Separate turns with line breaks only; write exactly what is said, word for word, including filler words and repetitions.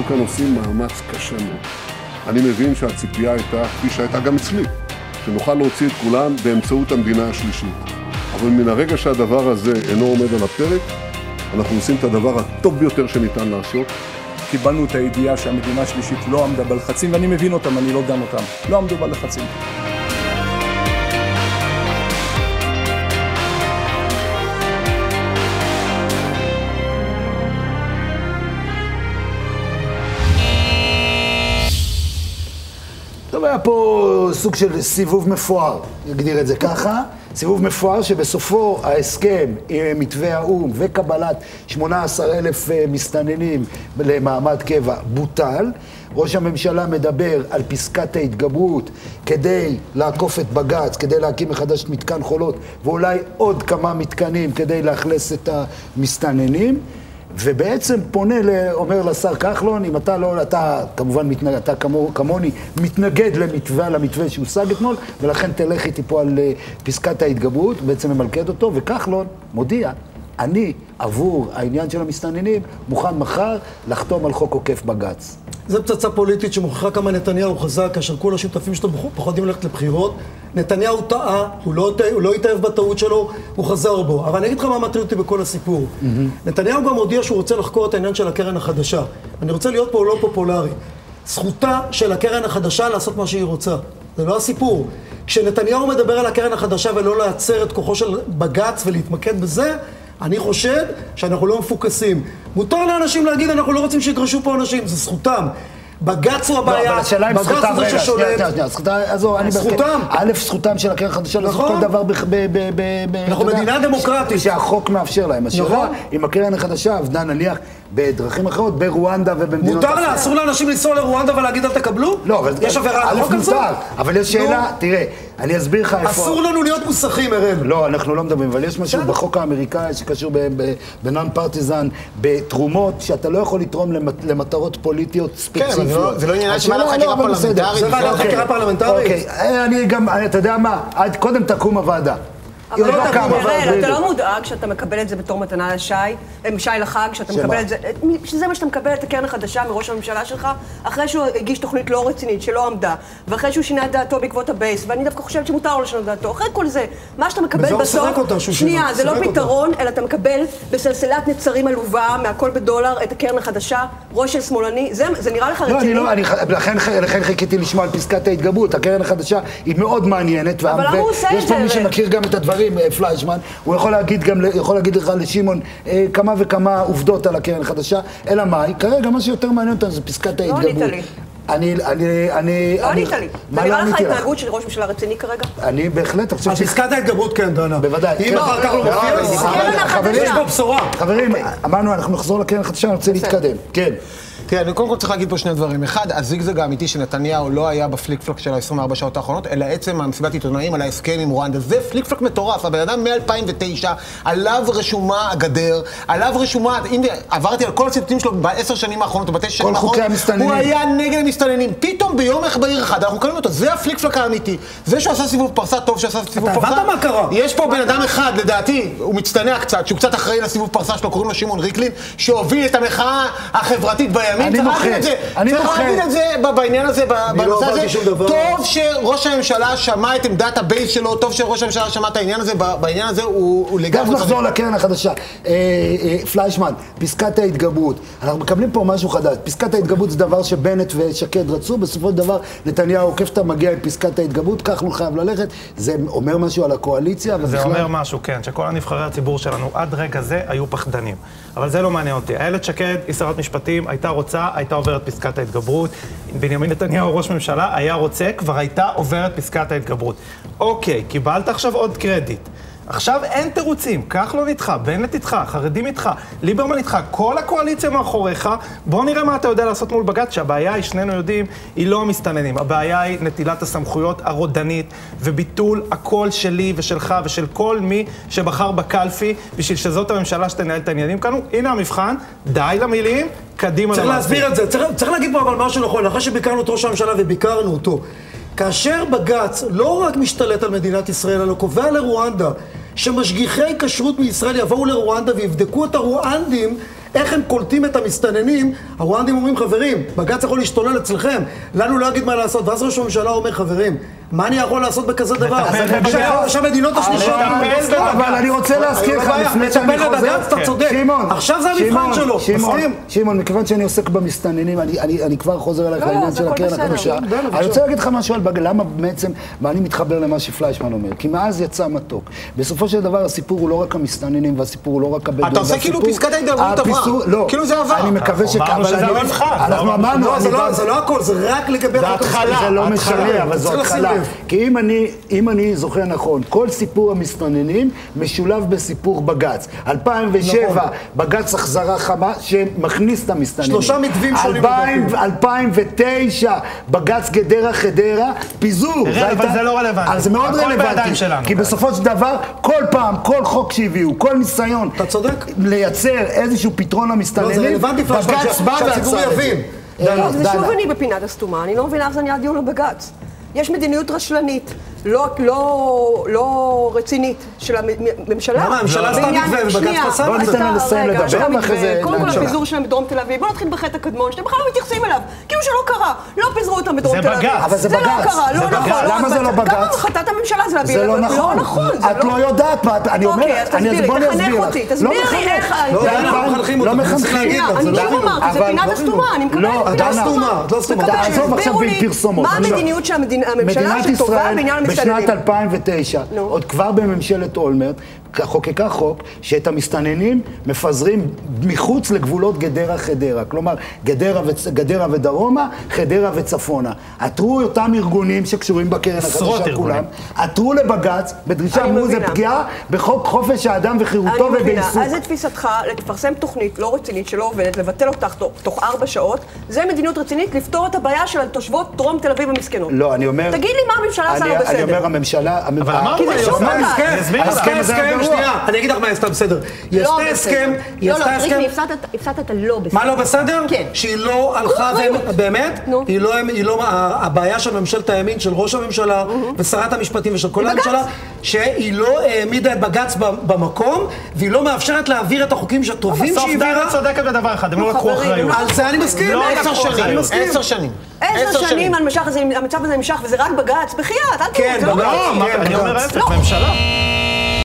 כאן עושים מאמץ קשה מאוד. אני מבין שהציפייה הייתה, כפי שהייתה גם אצלי, שנוכל להוציא את כולם באמצעות המדינה השלישית. אבל מן הרגע שהדבר הזה אינו עומד על הפרק, אנחנו עושים את הדבר הטוב ביותר שניתן לעשות.
קיבלנו את הידיעה שהמדינה השלישית לא עמדה בלחצים, ואני מבין אותם, אני לא דן אותם. לא עמדו בלחצים.
טוב, היה פה סוג של סיבוב מפואר, נגדיר את זה ככה. סיבוב מפואר שבסופו ההסכם עם מתווה האו"ם וקבלת שמונה עשר אלף מסתננים למעמד קבע בוטל. ראש הממשלה מדבר על פסקת ההתגברות כדי לעקוף את בג"ץ, כדי להקים מחדש את מתקן חולות, ואולי עוד כמה מתקנים כדי לאכלס את המסתננים. ובעצם פונה, אומר לשר כחלון, אם אתה לא, אתה כמובן מתנגד, אתה כמו, כמוני מתנגד למתווה, למתווה שהושג אתמול, ולכן תלך איתי פה על פסקת ההתגברות, בעצם ממלכד אותו, וכחלון מודיע, אני עבור העניין של המסתננים מוכן מחר לחתום על חוק עוקף בג"ץ.
זו פצצה פוליטית שמוכיחה כמה נתניהו חזק, כאשר כל השותפים שלו פוחדים ללכת לבחירות. נתניהו טעה, הוא לא, הוא לא התאהב בטעות שלו, הוא חזר בו. אבל אני אגיד לך מה מטריד אותי בכל הסיפור. Mm-hmm. נתניהו גם הודיע שהוא רוצה לחקור את העניין של הקרן החדשה. אני רוצה להיות פה לא פופולרי. זכותה של הקרן החדשה לעשות מה שהיא רוצה. זה לא הסיפור. כשנתניהו מדבר על הקרן החדשה ולא לעצר את כוחו של בג"ץ ולהתמקד בזה, אני חושב שאנחנו לא מפוקסים. מותר לאנשים להגיד, אנחנו לא רוצים שיגרשו פה אנשים, זה זכותם. בג"ץ הוא הבעיה, בג"ץ הוא זה ששולט.
זכותם. א', זכותם של הקרן החדשה לעשות כל דבר ב...
אנחנו מדינה דמוקרטית.
שהחוק מאפשר להם. השאלה, אם הקרן החדשה עבדה נניח בדרכים אחרות, ברואנדה ובמדינות...
מותר לה, אסור לאנשים לנסוע לרואנדה ולהגיד אל תקבלו?
לא, אבל...
יש עבירה על החוק הזה?
אבל יש שאלה, תראה, אני אסביר לך איפה...
אסור לנו להיות מוסכים, אראל.
לא, אנחנו לא מדברים, אבל יש משהו בחוק האמריקאי שקשור בנון פרטיזן, בתרומות שאתה לא יכול לתרום למטרות פוליטיות ספציפיות.
זה לא עניין של ועדת חקירה פרלמנטרית.
זה ועדת חקירה פרלמנטרית.
אני גם, אתה יודע מה, קודם תקום הוועדה.
אבל אתה לא מודאג שאתה מקבל את זה בתור מתנה לשי, שי לחג, שאתה מקבל את זה, שזה מה שאתה מקבל את הקרן החדשה מראש הממשלה שלך, אחרי שהוא הגיש תוכנית לא רצינית, שלא עמדה, ואחרי שהוא שינה את דעתו בעקבות הבייס, ואני דווקא חושבת שמותר לו לשנות דעתו, אחרי כל זה, מה שאתה מקבל בסוף, שנייה, זה לא פתרון, אלא אתה מקבל בסלסלת נצרים עלובה, מהכל בדולר, את הקרן החדשה, ראש של שמאלני, זה נראה לך רציני?
לא, אני לא, לכן חיכיתי לשמוע על פסקת ההתגברות, הקרן החדשה היא מאוד מעניינת, ויש פה מי שמכיר גם את הדברים פליישמן, הוא יכול להגיד גם, יכול להגיד לך לשימון כמה וכמה עובדות על הקרן החדשה, אלא מאי, כרגע מה שיותר מעניין אותנו זה פסקת ההתגברות.
לא ענית לי.
אני, אני, אני...
לא ענית לי. זה נראה לך התנהגות של ראש ממשלה רציני כרגע?
אני בהחלט חושב
ש... פסקת ההתגברות כן, דנה.
בוודאי.
אם אחר כך לא מופיע, יש פה בשורה.
חברים, אמרנו, אנחנו נחזור לקרן החדשה, אני רוצה להתקדם. כן.
תראה, אני קודם כל צריך להגיד פה שני דברים. אחד, הזיגזג האמיתי שנתניהו לא היה בפליק פלק של ה-עשרים וארבע שעות האחרונות, אלא עצם המסיבת עיתונאים על ההסכם עם רואנדה. זה פליק פלק מטורף. הבן אדם מ-אלפיים ותשע, עליו רשומה הגדר, עליו רשומה, הנה, עברתי על כל הציטוטים שלו בעשר שנים האחרונות, או בתשע שנים האחרונות, הוא היה נגד המסתננים. פתאום ביום אחד בעיר אחד, אנחנו קוראים אותו, זה הפליק פלק האמיתי. זה שהוא עשה סיבוב פרסה, טוב שעשה סיבוב פרסה.
אתה הבנת מה קרה?
יש פה בן אדם אחד, לדעתי, הוא מצטנע קצת, שהוא קצת אחראי לסיבוב פרסה שלו, קוראים לו שמעון ריקלין, שהוביל את המחאה החברתית בימין. צריך להגיד את זה בעניין הזה, בנושא הזה. טוב שראש הממשלה שמע את עמדת הבייס שלו, טוב שראש הממשלה שמע את העניין הזה, בעניין הזה הוא לגמרי...
גם נחזור לקרן החדשה. פליישמן, פסקת ההתגברות. אנחנו מקבלים פה משהו חדש. פסקת ההתגברות זה דבר שבנט ושקד רצו, בסופו של דבר נתניהו עוקף אתה מגיע עם פסקת ההתגברות, כך לא חייב ללכת. זה אומר משהו על הקואליציה.
זה אומר משהו, כן, שכל הנבחרי הציבור שלנו עד רגע זה היו פחדנים. אבל זה לא מעניין אותי. איילת שקד היא שרת משפטים, הייתה רוצה, הייתה עוברת פסקת ההתגברות. בנימין נתניהו, ראש ממשלה, היה רוצה, כבר הייתה עוברת פסקת ההתגברות. אוקיי, קיבלת עכשיו עוד קרדיט. עכשיו אין תירוצים, כך לא נדחה, בנט איתך, חרדים איתך, ליברמן איתך, כל הקואליציה מאחוריך. בואו נראה מה אתה יודע לעשות מול בג"ץ, שהבעיה היא, שנינו יודעים, היא לא המסתננים. הבעיה היא נטילת הסמכויות הרודנית וביטול הקול שלי ושלך ושל כל מי שבחר בקלפי בשביל שזאת הממשלה שתנהל את העניינים כאן. הנה המבחן, די למילים, קדימה.
צריך להסביר את זה, צריך, צריך להגיד פה אבל משהו נכון, אחרי שביקרנו את ראש הממשלה וביקרנו אותו. כאשר בג"ץ לא רק משתלט על מדינת ישראל, אלא קובע לרואנדה שמשגיחי כשרות מישראל יבואו לרואנדה ויבדקו את הרואנדים, איך הם קולטים את המסתננים, הרואנדים אומרים, חברים, בג"ץ יכול להשתולל אצלכם, לנו לא יגיד מה לעשות, ואז ראש הממשלה אומר, חברים, מה אני יכול לעשות בכזה דבר? שהמדינות השלישות...
אבל אני רוצה להזכיר לך לפני שאני חוזר...
אתה צודק. עכשיו זה המבחן שלו.
שמעון, מכיוון שאני עוסק במסתננים, אני כבר חוזר אליך לעניין של הקרן הקדושה. אני רוצה להגיד לך משהו על בג"ץ, למה בעצם, ואני מתחבר למה שפליישמן אומר, כי מאז יצא מתוק. בסופו של דבר הסיפור הוא לא רק המסתננים, והסיפור הוא לא רק הבדואים.
אתה עושה כאילו פסקת ההתגברות עברה.
לא,
כאילו זה עבר.
אני מקווה ש...
אמרנו שזה לא מבחן.
אנחנו אמרנו...
זה לא הכל, זה רק לגבי...
זה התחלה.
זה לא משנה, אבל זו התחלה. כי אם אני, אם אני זוכר נכון, כל סיפור המסתננים משולב בסיפור בג"ץ. אלפיים ושבע, בג"ץ החזרה חמה שמכניס את המסתננים.
שלושה מתווים שונים.
אלפיים ותשע, בג"ץ גדרה חדרה, פיזור.
אבל זה לא רלוונטי.
אז זה מאוד רלוונטי. כי בסופו של דבר, כל פעם, כל חוק שהביאו, כל ניסיון לייצר איזשהו פתרון למסתננים, בג"ץ בא ועצר את זה.
ושוב אני בפינת הסתומה, אני לא מבינה איך זה נהיה דיון לבג"ץ. יש מדיניות רשלנית, לא, לא, לא רצינית של הממשלה.
למה? הממשלה עשתה מתווה ובג"ץ פסל?
בוא ניתן לה לסיים לדבר ואחרי זה...
קודם כל הפיזור שלהם בדרום תל אביב, בוא נתחיל בחטא הקדמון, שאתם בכלל לא מתייחסים אליו, כאילו שלא קרה, לא פיזרו אותם בדרום תל אביב.
אבל זה בג"ץ.
זה לא קרה, לא נכון.
למה זה לא בג"ץ?
גם החלטת הממשלה זה להביא...
זה לא נכון.
לא נכון.
את לא יודעת מה, אני אומר...
אוקיי, אז תסביר לי, תחנך אותי, תסביר לי איך...
לא מחנכים אותי.
לא מחנכים.
אני שוב אמרתי, זה פינת הסתומה, אני מקבלת.
עזוב עכשיו בפרסומות.
מה המדיניות של הממשלה שטובה בעניין המסתננים?
בשנת אלפיים ותשע, עוד כבר בממשלת אולמרט, חוקקה חוק שאת המסתננים מפזרים מחוץ לגבולות גדרה חדרה. כלומר, גדרה, וצ... גדרה ודרומה, חדרה וצפונה. עתרו אותם ארגונים שקשורים בקרן החדשה כולם, עתרו לבג"ץ בדרישה אמרו זה פגיעה בחוק חופש האדם וחירותו ובעיסוק.
אז זה תפיסתך לפרסם תוכנית לא רצינית שלא עובדת, לבטל אותך תוך, תוך ארבע שעות, זה מדיניות רצינית לפתור את הבעיה של תושבות דרום תל אביב המסכנות.
לא, אני אומר...
תגיד לי מה הממשלה עשה לא בסדר.
אני אומר הממשלה...
אבל אמרנו,
שנייה, אני אגיד לך מה עשתה בסדר. היא עשתה הסכם, היא עשתה הסכם...
לא, לא, הפסדת את הלא בסדר.
מה לא בסדר?
כן.
שהיא לא הלכה, באמת? היא לא, הבעיה של ממשלת הימין, של ראש הממשלה ושרת המשפטים ושל כל הממשלה, שהיא לא העמידה את בג"ץ במקום, והיא לא מאפשרת להעביר את החוקים הטובים שהיא העבירה.
בסוף דני צודקת בדבר אחד, הם לא לקחו אחריות.
על זה אני מסכים.
עשר שנים, עשר שנים.
עשר שנים המצב הזה נמשך וזה רק בג"ץ, בחייאת, אל תראו,
כן,
זה לא
בג"ץ.
אני אומר ההפך, ממשלה.